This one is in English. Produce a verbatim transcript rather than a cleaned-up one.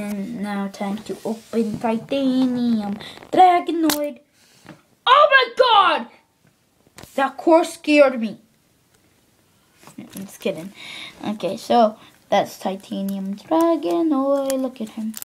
And now time to open Titanium Dragonoid. Oh my god! That course scared me. I'm just kidding. Okay, so that's Titanium Dragonoid. Look at him.